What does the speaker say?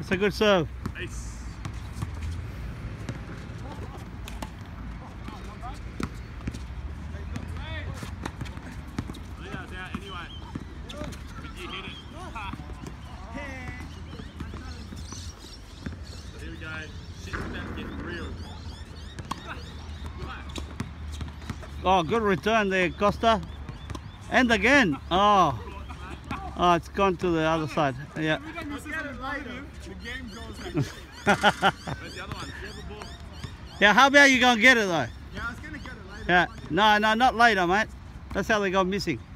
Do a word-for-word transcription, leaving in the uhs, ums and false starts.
It's a good serve. Nice. I think that was out anyway. But you hit it. So here we go. Shit's about to get real. Oh, good return there, Costa. And again. Oh. Oh, it's gone to the other side. Yeah. Every time you say something positive, the game goes like Where's the other one? Do you have a ball? Yeah, how about you go and get it though? Yeah, I was gonna get it later. Yeah. No, no, not later, mate. That's how they go missing.